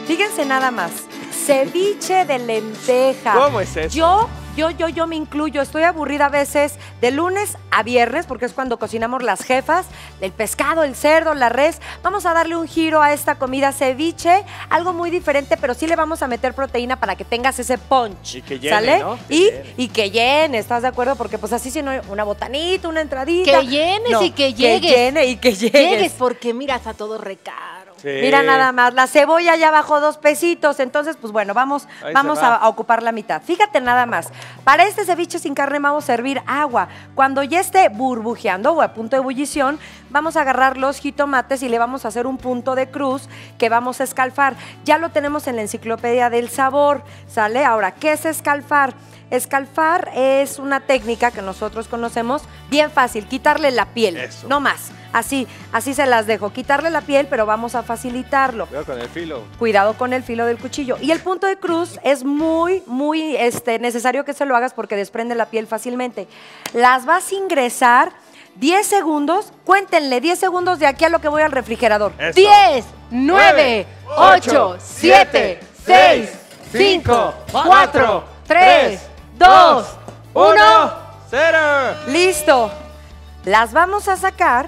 Fíjense nada más. Ceviche de lenteja. ¿Cómo es eso? Yo me incluyo. Estoy aburrida a veces de lunes a viernes, porque es cuando cocinamos las jefas, el pescado, el cerdo, la res. Vamos a darle un giro a esta comida ceviche, algo muy diferente, pero sí le vamos a meter proteína para que tengas ese punch. Y que llene, ¿sale? ¿no? Y que llene, ¿estás de acuerdo? Porque pues así si no, una botanita, una entradita. Que llenes No, y que llegues. Que llene y que llegues. Llegues, porque mira, está todo recaro. Sí. Mira nada más, la cebolla ya bajó 2 pesitos, entonces pues bueno, vamos Ahí a, se va. a ocupar la mitad. Fíjate nada más, para este ceviche sin carne vamos a servir agua. Cuando ya esté burbujeando o a punto de ebullición, vamos a agarrar los jitomates y le vamos a hacer un punto de cruz que vamos a escalfar. Ya lo tenemos en la enciclopedia del sabor, ¿sale? Ahora, ¿qué es escalfar? Escalfar es una técnica que nosotros conocemos bien fácil, quitarle la piel, Eso. no más. Así se las dejo, quitarle la piel, pero vamos a facilitarlo. Cuidado con el filo. Cuidado con el filo del cuchillo. Y el punto de cruz es muy necesario que se lo hagas porque desprende la piel fácilmente. Las vas a ingresar 10 segundos, cuéntenle 10 segundos de aquí a lo que voy al refrigerador. Eso. 10, 9, 8, 7, 6, 5, 4, 3, 2, 1. 0. Listo. Las vamos a sacar,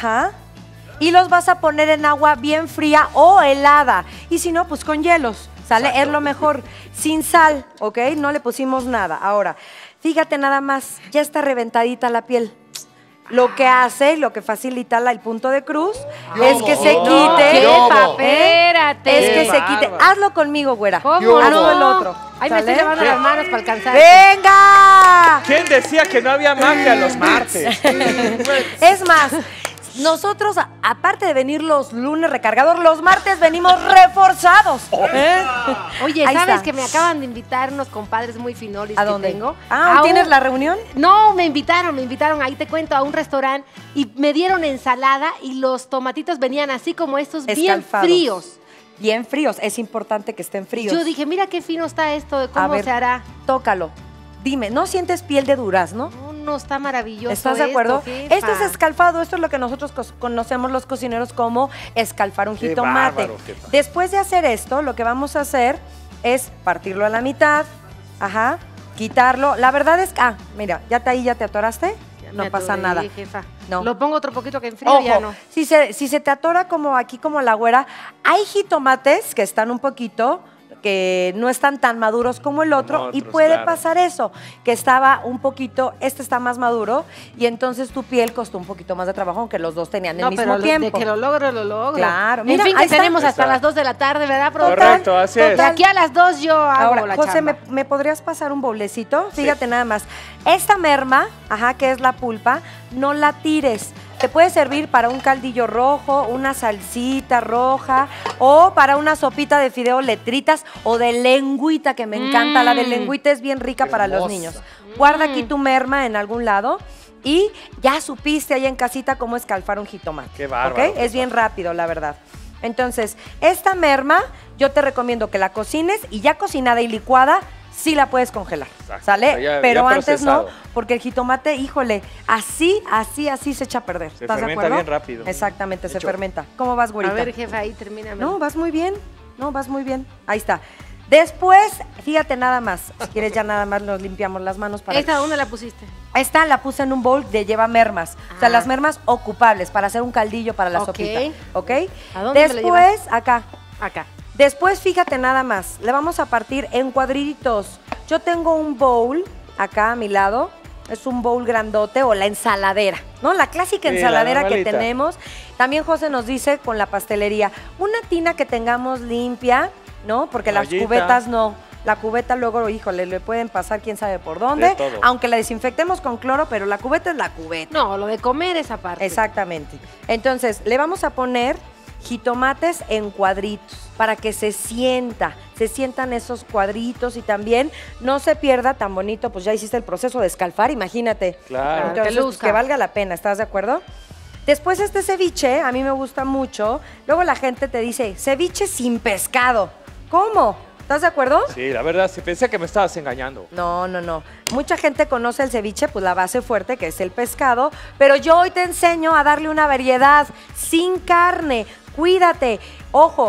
y los vas a poner en agua bien fría o helada. Y si no, pues con hielos, ¿sale? Exacto. Es lo mejor. Sin sal, ¿ok? No le pusimos nada. Ahora, fíjate nada más, ya está reventadita la piel. Lo que hace, lo que facilita el punto de cruz es que se quite. Jefa, espérate. Es que Qué se quite. bárbaro. Hazlo conmigo, güera. ¿Cómo Hazlo no? el otro. Ay, me estoy ¿sale? lavando las manos para alcanzar. ¡Venga! ¿Quién decía que no había magia los martes? Es más, nosotros, aparte de venir los lunes recargados, los martes venimos reforzados. Oye, Ahí ¿sabes está. que me acaban de invitar unos compadres muy finolis ¿A que dónde? tengo? Ah, A ¿tienes un- la reunión? No, me invitaron, ahí te cuento, a un restaurante y me dieron ensalada y los tomatitos venían así como estos bien Escalfados. fríos. Bien fríos, es importante que estén fríos. Yo dije, mira qué fino está esto, de A cómo ver, se hará. Tócalo. Dime, ¿no sientes piel de durazno? No, está maravilloso. ¿Estás de acuerdo? Jefa. Esto es escalfado, esto es lo que nosotros conocemos los cocineros como escalfar un Qué jitomate. bárbaro, jefa. Después de hacer esto, lo que vamos a hacer es partirlo a la mitad, quitarlo. La verdad es que, mira, ya te atoraste, Ya no me pasa atoré, nada. jefa. No. Lo pongo otro poquito que enfrío, ya no. si se te atora como aquí, como la güera, hay jitomates que están un poquito, que no están tan maduros como el otro, y otros, puede claro. pasar eso, que estaba un poquito, este está más maduro, y entonces tu piel costó un poquito más de trabajo, aunque los dos tenían el mismo pero tiempo. de que lo logro, lo logro. Claro, En mira, fin, ahí que está. tenemos Ahí hasta está. las 2 de la tarde, ¿verdad, productor? Correcto, así es. De aquí a las 2 yo hago Ahora, la José, chamba. ¿me podrías pasar un bowlecito? Fíjate nada más. Esta merma, que es la pulpa, no la tires. Te puede servir para un caldillo rojo, una salsita roja o para una sopita de fideo letritas o de lengüita, que me encanta. La de lengüita es bien rica para los Hermosa. niños. Guarda aquí tu merma en algún lado y ya supiste ahí en casita cómo escalfar un jitomate. Qué bárbaro, ¿ok? Es bien rápido, la verdad. Entonces, esta merma yo te recomiendo que la cocines y ya cocinada y licuada, sí la puedes congelar, Exacto. ¿sale? O sea, ya Pero antes no, procesado. porque el jitomate, híjole, así se echa a perder. Se ¿Estás de fermenta acuerdo? bien rápido. Exactamente, se Hecho. fermenta. ¿Cómo vas, A güerita? ver, jefa, ahí termíname. No, vas muy bien. No, vas muy bien. Ahí está. Después, fíjate nada más. Si quieres ya nada más nos limpiamos las manos para... ¿Esta dónde la pusiste? Esta la puse en un bowl de lleva mermas. O sea, Ah. las mermas ocupables para hacer un caldillo para la Ok. sopita. ¿Ok? ¿A dónde me la Después, acá. Acá. Después, fíjate nada más. Le vamos a partir en cuadritos. Yo tengo un bowl acá a mi lado. Es un bowl grandote o la ensaladera, ¿no? La clásica Sí, la ensaladera que normalita. tenemos. También José nos dice con la pastelería. Una tina que tengamos limpia, ¿no? Porque las Toallita. cubetas no. La cubeta luego, híjole, le pueden pasar quién sabe por dónde. De todo. Aunque la desinfectemos con cloro, pero la cubeta es la cubeta. No, lo de comer esa parte. Exactamente. Entonces, le vamos a poner jitomates en cuadritos para que se sientan esos cuadritos y también no se pierda tan bonito, pues ya hiciste el proceso de escalfar, imagínate. Claro. Entonces, que pues, luzca. que valga la pena, ¿estás de acuerdo? Después este ceviche, a mí me gusta mucho. Luego la gente te dice, ceviche sin pescado. ¿Cómo? ¿Estás de acuerdo? Sí, la verdad, sí, pensé que me estabas engañando. No, no, no. Mucha gente conoce el ceviche, pues la base fuerte, que es el pescado, pero yo hoy te enseño a darle una variedad sin carne. Cuídate. Ojo,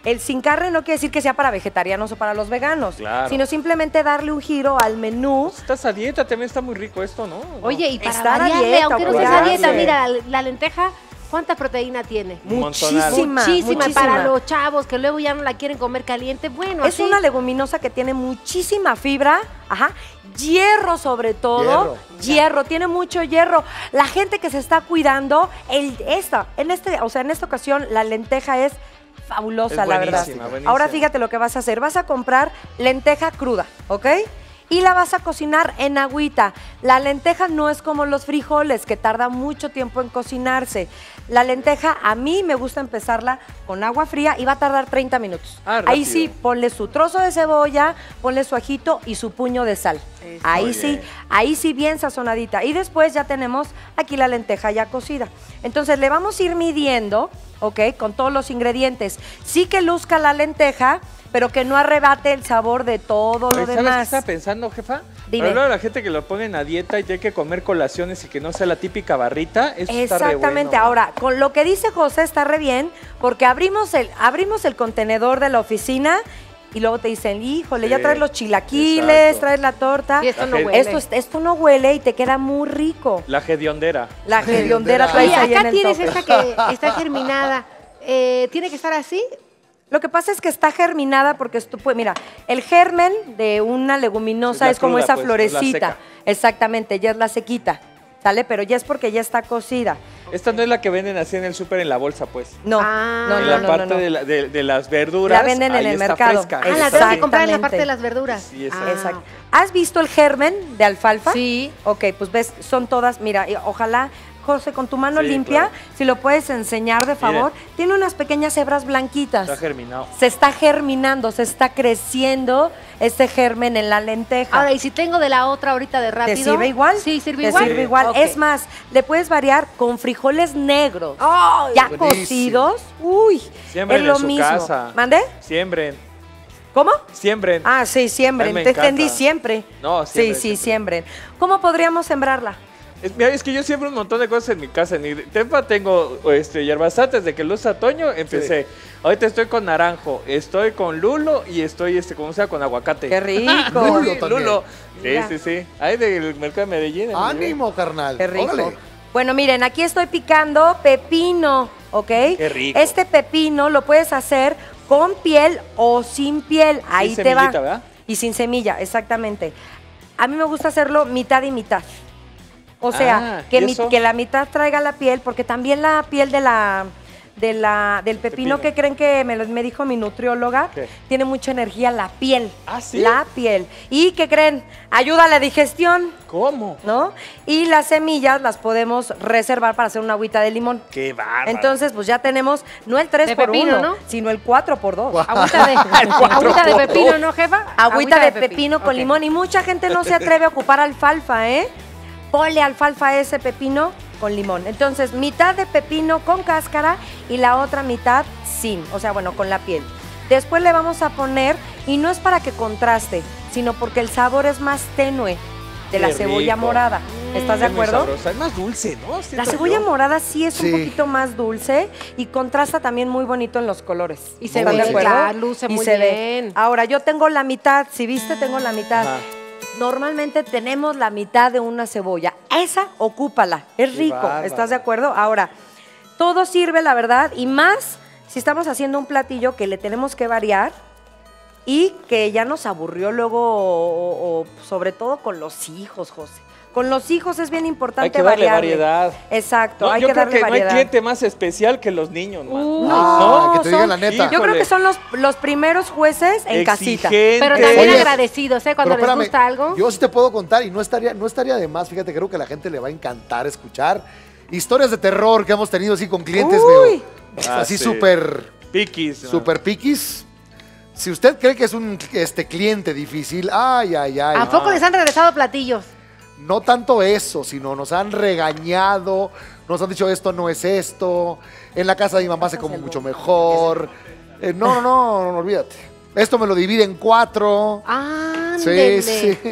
el sin carne no quiere decir que sea para vegetarianos o para los veganos, Claro. sino simplemente darle un giro al menú. Pues estás a dieta, también está muy rico esto, ¿no? Oye, y para Estar a variarle, dieta, aunque no seas a cuidarse. dieta, mira, la lenteja, ¿cuánta proteína tiene? Un montonal. Muchísima. Para los chavos que luego ya no la quieren comer caliente, bueno, Es así. una leguminosa que tiene muchísima fibra, ajá, hierro sobre todo, hierro, tiene mucho hierro. La gente que se está cuidando, en esta ocasión la lenteja es fabulosa, Es la verdad. buenísima, buenísima. Ahora fíjate lo que vas a hacer, vas a comprar lenteja cruda, ¿ok? Y la vas a cocinar en agüita. La lenteja no es como los frijoles, que tarda mucho tiempo en cocinarse. La lenteja, a mí me gusta empezarla con agua fría y va a tardar 30 minutos. Ah, Ahí rápido. sí, ponle su trozo de cebolla, ponle su ajito y su puño de sal. Muy Ahí sí bien sazonadita. Y después ya tenemos aquí la lenteja ya cocida. Entonces le vamos a ir midiendo, ¿ok? Con todos los ingredientes. Sí que luzca la lenteja, pero que no arrebate el sabor de todo lo Oye, ¿sabes qué demás. estaba pensando, jefa? Dime. Hablar a la gente que lo ponen a dieta y tiene que comer colaciones y que no sea la típica barrita, eso está re Exactamente. bueno. Ahora, con lo que dice José está re bien, porque abrimos el contenedor de la oficina y luego te dicen, híjole, ya Sí, traes los chilaquiles, exacto. traes la torta. Y esto La no gente- huele. Esto no huele y te queda muy rico. La hediondera. La hediondera Oye, traes Oye, ahí en acá el tienes tope. esta que está germinada. ¿Tiene que estar así? Lo que pasa es que está germinada porque mira, el germen de una leguminosa Es la es como cruda, esa pues, es la florecita. seca. Exactamente, ya es la sequita, ¿sale? Pero ya es porque ya está cocida. Esta no es la que venden así en el súper en la bolsa, pues. No, Ah. no, en no, la no, parte no, no. de las verduras. La venden en ahí el está mercado. fresca. Ah, la tengo que Exactamente. comprar en la parte de las verduras. Sí, exacto. Exacto. ¿Has visto el germen de alfalfa? Sí. Ok, pues ves, son todas, mira, y ojalá, José, con tu mano Sí, limpia, claro. si lo puedes enseñar de favor, tiene unas pequeñas hebras blanquitas. Está germinado. Se está germinando, se está creciendo ese germen en la lenteja. Ahora, y si tengo de la otra ahorita de rápido. ¿Te sirve igual? Sí, sirve Te igual. sirve igual. Ok. Es más, le puedes variar con frijoles negros. ¡Ay! Ya buenísimo. cocidos. Uy, Siembren es lo en su mismo. casa. ¿Mande? Siembren. ¿Cómo? Siembren. Ah, sí, siembren. A mí me Te entendí, encanta. siempre. No, Sí, siembren, sí, siembren. siembren. ¿Cómo podríamos sembrarla? Mira, es que yo siembro un montón de cosas en mi casa. En mi tempa tengo yerbasates de que luz otoño empecé. Ahorita estoy con naranjo, estoy con lulo y estoy como sea con aguacate. ¡Qué rico! Lulo también. Lulo. Sí, Mira. sí, sí. Ahí del mercado de Medellín. en Ánimo, carnal. ¡Qué rico! Órale. Bueno, miren, aquí estoy picando pepino, ¿ok? Qué rico. Este pepino lo puedes hacer con piel o sin piel. Ahí te va. semillita, ¿verdad? Y sin semilla, exactamente. A mí me gusta hacerlo mitad y mitad. O sea, Ah, ¿y eso? que la mitad traiga la piel, porque también la piel del pepino, Pepino. que creen que me dijo mi nutrióloga, ¿Qué? tiene mucha energía la piel. ¿Ah, sí? La piel. ¿Y qué creen? Ayuda a la digestión, ¿Cómo? ¿no? Y las semillas las podemos reservar para hacer una agüita de limón. Qué bárbaro. Entonces, pues ya tenemos no el 3 De por pepino, 1, ¿no? sino el 4 por 2. Agüita de pepino, ¿no, jefa? Agüita de pepino con Ok. limón. Y mucha gente no se atreve a ocupar alfalfa, ¿eh? Ponle alfalfa a ese pepino con limón. Entonces, mitad de pepino con cáscara y la otra mitad sin, o sea, bueno, con la piel. Después le vamos a poner, y no es para que contraste, sino porque el sabor es más tenue de la Qué cebolla rico. morada. ¿Estás de Es muy acuerdo? sabrosa. Es más dulce, ¿no? La Siento cebolla yo. morada sí es Sí. un poquito más dulce y contrasta también muy bonito en los colores. Y se ¿Están ve, de acuerdo? ya, luce Y muy se ve. bien. Ahora, yo tengo la mitad, si viste, tengo la mitad. Ajá. Normalmente tenemos la mitad de una cebolla. Esa, ocúpala. Es Qué rico. bárbaro. ¿Estás de acuerdo? Ahora, todo sirve, la verdad, y más si estamos haciendo un platillo que le tenemos que variar y que ya nos aburrió luego, o sobre todo con los hijos, José. Con los hijos es bien importante Hay que darle variarle. variedad. Exacto, No, hay yo que creo darle que no hay variedad. cliente más especial que los niños, man. Ah, que te digan son- la neta. Yo creo Híjole. que son los primeros jueces en casita. Exigentes. Pero también Oye, agradecidos, ¿eh? Cuando Pero les espérame, gusta algo. Yo sí te puedo contar y no estaría de más. Fíjate, creo que a la gente le va a encantar escuchar historias de terror que hemos tenido así con clientes, Uy. así sí. súper Piquis. ¿no? super piquis. Si usted cree que es un cliente difícil, ay, ay, ay. ¿A poco les han regresado platillos? No tanto eso, sino nos han regañado, nos han dicho esto no es esto, en la casa de mi mamá se come mucho mejor. No, olvídate. Esto me lo divide en 4. Ah, Sí, sí.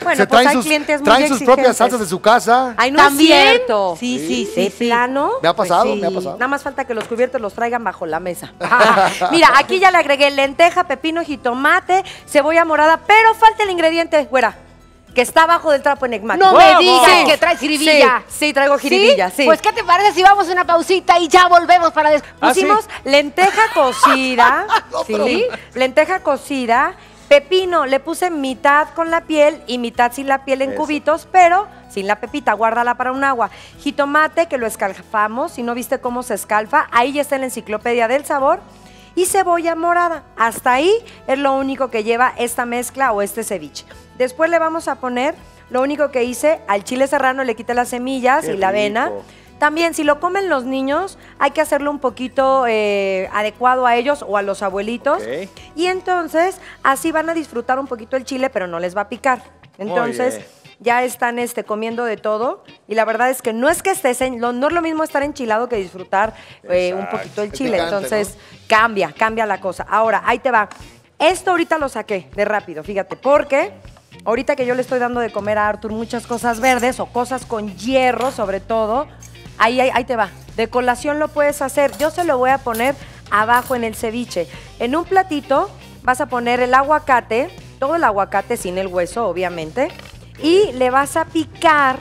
Bueno, Se pues hay sus, clientes muy traen sus propias exigentes. salsas de su casa. Ay, no ¿También? es cierto. Sí. ¿De plano? Me ha pasado, Pues sí. me ha pasado. Nada más falta que los cubiertos los traigan bajo la mesa. Mira, aquí ya le agregué lenteja, pepino, jitomate, cebolla morada, pero falta el ingrediente, güera, que está abajo del trapo enigmático. No me ¡Vamos! digas Sí. que traes jiribilla. Sí, traigo jiribilla, sí. Pues, ¿qué te parece si vamos a una pausita y ya volvemos para después? Ah, ¿sí? Pusimos lenteja cocida, ¿sí? Lenteja cocida, pepino, le puse mitad con la piel y mitad sin la piel en Eso. cubitos, pero sin la pepita, guárdala para un agua. Jitomate, que lo escalfamos, si no viste cómo se escalfa, ahí ya está en la enciclopedia del sabor. Y cebolla morada, hasta ahí es lo único que lleva esta mezcla o este ceviche. Después le vamos a poner, lo único que hice, al chile serrano le quité las semillas Qué y la avena. rico. También, si lo comen los niños, hay que hacerlo un poquito adecuado a ellos o a los abuelitos. Ok. Y entonces, así van a disfrutar un poquito el chile, pero no les va a picar. Entonces, bien. ya están comiendo de todo. Y la verdad es que no es que estés no es lo mismo estar enchilado que disfrutar un Exacto. poquito el El chile. picante, Entonces, cambia la cosa. Ahora, ahí te va. Esto ahorita lo saqué de rápido, fíjate, porque ahorita que yo le estoy dando de comer a Arthur muchas cosas verdes o cosas con hierro, sobre todo, ahí te va. De colación lo puedes hacer. Yo se lo voy a poner abajo en el ceviche. En un platito vas a poner el aguacate, todo el aguacate sin el hueso, obviamente, y le vas a picar,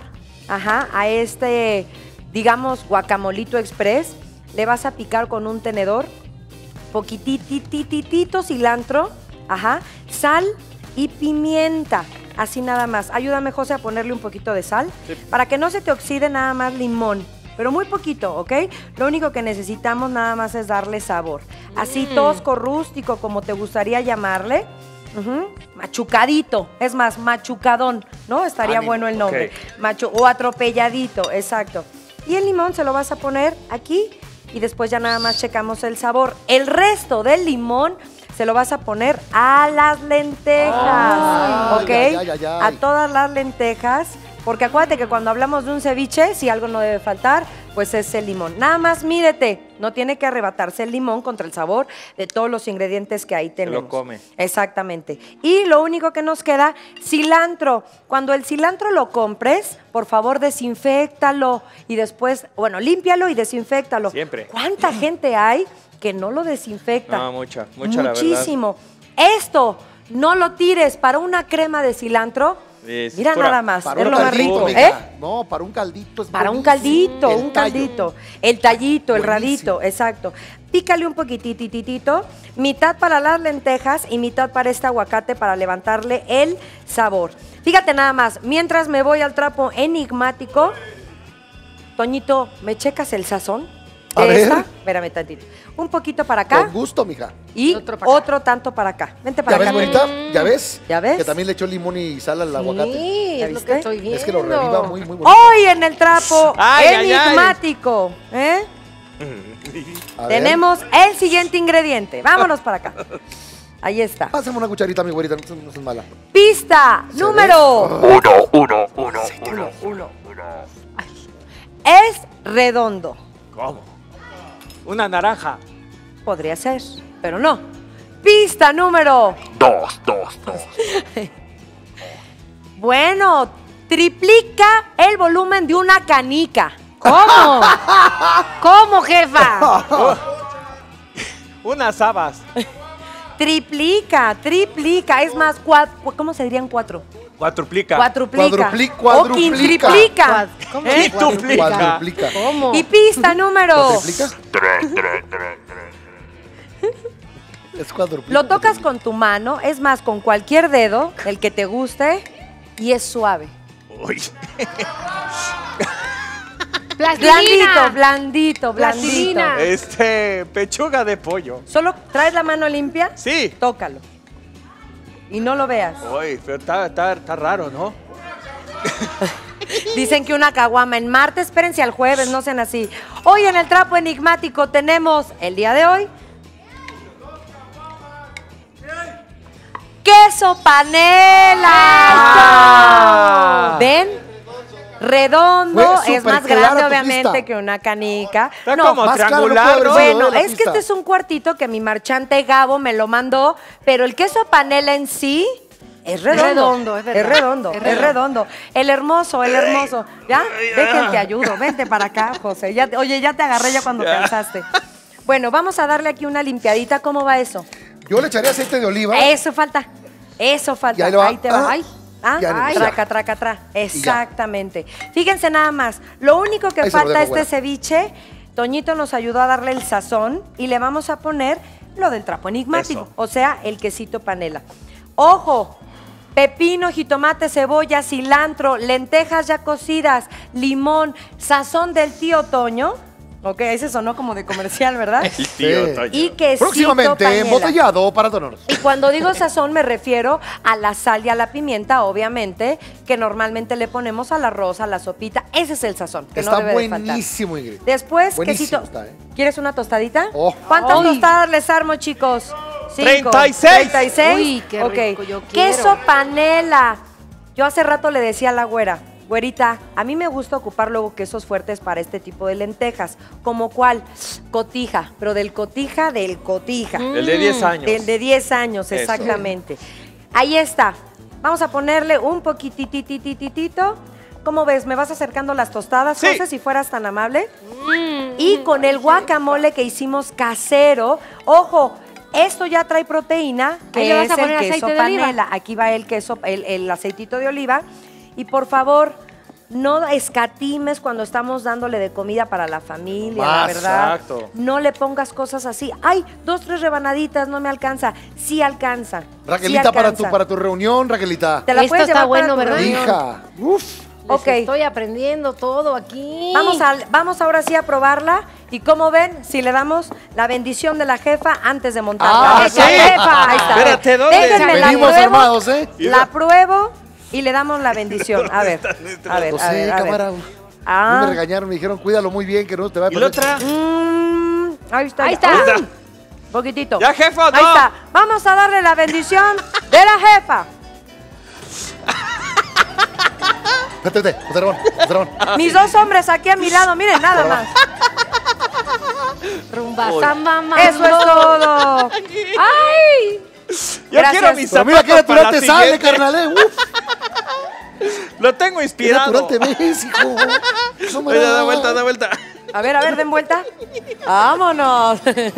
a este, digamos, guacamolito express, le vas a picar con un tenedor, poquititititito cilantro, sal y pimienta. Así nada más. Ayúdame, José, a ponerle un poquito de sal para que no se te oxide, nada más limón. Pero muy poquito, ¿ok? Lo único que necesitamos nada más es darle sabor. Así tosco, rústico, como te gustaría llamarle. Machucadito, es más, machucadón, ¿no? Estaría Ánimo, bueno el nombre. ok. O atropelladito, exacto. Y el limón se lo vas a poner aquí y después ya nada más checamos el sabor. El resto del limón se lo vas a poner a las lentejas, Ay, ¿ok? ay. A todas las lentejas, porque acuérdate que cuando hablamos de un ceviche, si algo no debe faltar, pues es el limón. Nada más mídete, no tiene que arrebatarse el limón contra el sabor de todos los ingredientes que ahí tenemos. lo come. Exactamente. Y lo único que nos queda, cilantro. Cuando el cilantro lo compres, por favor, desinféctalo y después, bueno, límpialo y desinféctalo. Siempre. ¿Cuánta gente hay que no lo desinfecta? No, mucha, la verdad. Muchísimo. Esto, no lo tires para una crema de cilantro. Es Mira pura- nada más, Para es un lo más caldito, rico. mija. No, para un caldito. Es Para un buenísimo. caldito, El un tallo. caldito. El tallito, el Buenísimo. radito, exacto. Pícale un poquitititito, mitad para las lentejas y mitad para este aguacate para levantarle el sabor. Fíjate nada más, mientras me voy al trapo enigmático, Toñito, ¿me checas el sazón? A ver. Espérame tantito. Un poquito para acá Con gusto, mija. y Otro para acá. otro tanto para acá. Vente ¿Ya para ves, acá. bonita? ¿Ya ves? ¿Ya ves? Que también le echó limón y sal al aguacate. Sí, ¿Ya es lo viste? que estoy viendo. Es que lo reviva muy bonito. Hoy en el trapo Ay, ay, ay. enigmático, ¿eh? A ver. Tenemos el siguiente ingrediente. Vámonos para acá. Ahí está. Pásame una cucharita, mi güerita, no seas mala. Pista número uno. Es redondo. ¿Cómo? Una naranja. Podría ser, pero no. Pista número 2. Bueno, triplica el volumen de una canica. ¿Cómo? ¿Cómo, jefa? Unas habas. Triplica. Es más, ¿cómo se dirían cuatro? Cuatruplica. Cuatruplica. Cuadruplica. O quintriplica. ¿Cómo? ¿Eh? Quintuplica. Cuadruplica. ¿Cómo? Y pista número. ¿Triplica? 3. Es cuadruplica. Lo tocas con tu mano, es más, con cualquier dedo, el que te guste, y es suave. Uy. Plastilina. Blandito. Plastilina. Pechuga de pollo. Solo traes la mano limpia, Sí. tócalo. Y no lo veas. Uy, pero está raro, ¿no? Dicen que una caguama en martes, espérense al jueves, no sean así. Hoy en el trapo enigmático tenemos, el día de hoy, queso panela. Ah. ¿Ven? Redondo, Fue es más súper clara grande tu obviamente pista. que una canica. Está como más claro no triangular, puede ¿no? haber sido. Bueno, la es que pista. este es un cuartito que mi marchante Gabo me lo mandó, pero el queso panela en sí Es redondo, Es verdad. es redondo, es redondo. El hermoso, el hermoso. ¿Ya? Dejen, te ayudo. Vente para acá, José. Oye, ya te agarré ya cuando pensaste. Bueno, vamos a darle aquí una limpiadita. ¿Cómo va eso? Yo le echaría aceite de oliva. Eso falta. Eso falta. Y ahí lo va. Ahí te va. Ay. Ya, Ay, ya. traca, traca, tra. Exactamente. Fíjense nada más. Lo único que Ahí se lo falta a dejo, este güera. ceviche, Toñito nos ayudó a darle el sazón y le vamos a poner lo del trapo enigmático, Eso. o sea, el quesito panela. ¡Ojo! Pepino, jitomate, cebolla, cilantro, lentejas ya cocidas, limón, sazón del tío Toño. Ok, ese sonó como de comercial, ¿verdad? El tío Sí. Toño. Y quesito Próximamente panela. embotellado para donar. Y cuando digo sazón me refiero a la sal y a la pimienta, obviamente, que normalmente le ponemos al arroz, a la sopita. Ese es el sazón, que Está no debe de faltar. buenísimo, Ingrid. Después, Buenísimo quesito. está, ¿eh? ¿Quieres una tostadita? Oh. ¿Cuántas Ay. tostadas les armo, chicos? 36. 36. Uy, qué Ok. rico, yo quiero. Queso panela. Yo hace rato le decía a la güerita, a mí me gusta ocupar luego quesos fuertes para este tipo de lentejas. ¿Como cuál? Cotija, pero del cotija. El de 10 años. Del de 10 años, Eso. exactamente. Ahí está. Vamos a ponerle un poquititititito. ¿Cómo ves? ¿Me vas acercando las tostadas, Sí. José, si fueras tan amable? Y con el guacamole que hicimos casero, ojo, esto ya trae proteína, Ahí que le vas es a el poner queso aceite de oliva. panela. Aquí va el queso, el aceitito de oliva. Y por favor, no escatimes cuando estamos dándole de comida para la familia, la Más, verdad. exacto. No le pongas cosas así. Ay, 2, 3 rebanaditas, no me alcanza. Sí alcanza. Raquelita, sí para tu, alcanza. para tu reunión, Raquelita. Te la Esto puedes está llevar para bueno, tu ¿verdad? reunión. Hija. Uf. Ok. Estoy aprendiendo todo aquí. Vamos ahora sí a probarla. Y como ven, si le damos la bendición de la jefa antes de montarla. Ah, ¡Esa sí. jefa! Ahí está. Espérate, ¿dónde? Déjenme la Venimos pruebo, armados, ¿eh? La pruebo y le damos la bendición. A ver, a ver, Lo a sé, ver, a ver. cámara. Ah. No me regañaron, me dijeron, cuídalo muy bien, que no te va a ¿Y la perder. otra? Ahí está. Ahí ya. está. Uy, poquitito. Ya, jefa, no. Ahí está. Vamos a darle la bendición de la jefa. Vete, José Ramón. Mis 2 hombres aquí a mi lado, miren, nada más. Rumba, Uy. samba, mambo. Eso es todo. ¡Ay! Ya Gracias. quiero mis Pero mira zapatos qué natural para la te sale, siguiente. carnal, Uf, Lo tengo qué inspirado. natural te ves, hijo. Eso me Oye, da- da vuelta, da vuelta. A ver, den vuelta. Vámonos.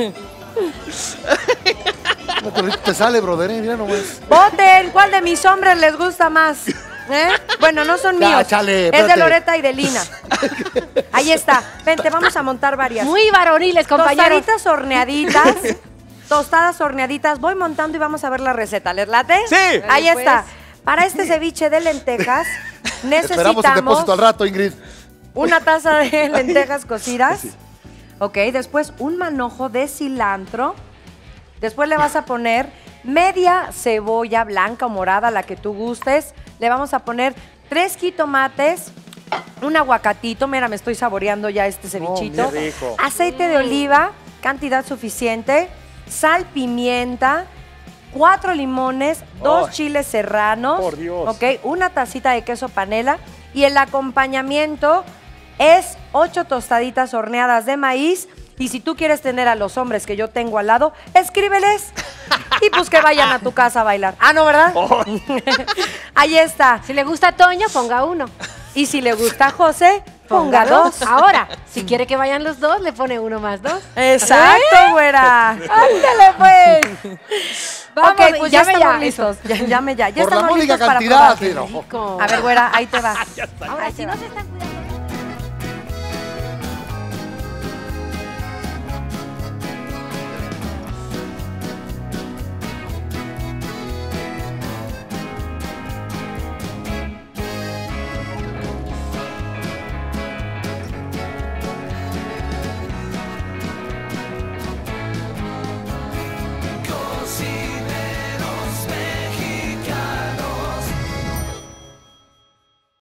Natural te sale, brother, mira nomás. Voten, ¿cuál de mis hombres les gusta más? ¿Eh? Bueno, no son Ya, míos. chale, es de espérate. Loreta y de Lina. Ahí está. Vente, vamos a montar varias. Muy varoniles, compañeros. Tostaditas horneaditas. Tostadas horneaditas. Voy montando y vamos a ver la receta. ¿Les late? Sí. Ahí Dale, está. pues. Para este ceviche de lentejas Esperamos el necesitamos depósito al rato, Ingrid. una taza de lentejas cocidas. Ok, después un manojo de cilantro. Después le vas a poner media cebolla blanca o morada, la que tú gustes. Le vamos a poner 3 jitomates, un aguacatito. Mira, me estoy saboreando ya este cevichito. qué rico. Aceite de oliva, cantidad suficiente. Sal, pimienta. 4 limones, 2 Ay, chiles serranos. por Dios. Ok, una tacita de queso panela. Y el acompañamiento es 8 tostaditas horneadas de maíz. Y si tú quieres tener a los hombres que yo tengo al lado, escríbeles. Y pues que vayan a tu casa a bailar. Ah, ¿no, verdad? Ahí está. Si le gusta a Toño, ponga 1. Y si le gusta a José, ponga 2. Ahora, si quiere que vayan los 2, le pone 1 más 2. Exacto, güera. Ándale, pues. Vamos, Ok, pues ya llame estamos ya, listos. Ya Por la estamos módica listos para cantidad. probar. sí, no. Rico. A ver, güera, ahí te va. Ahora, si no se están cuidando.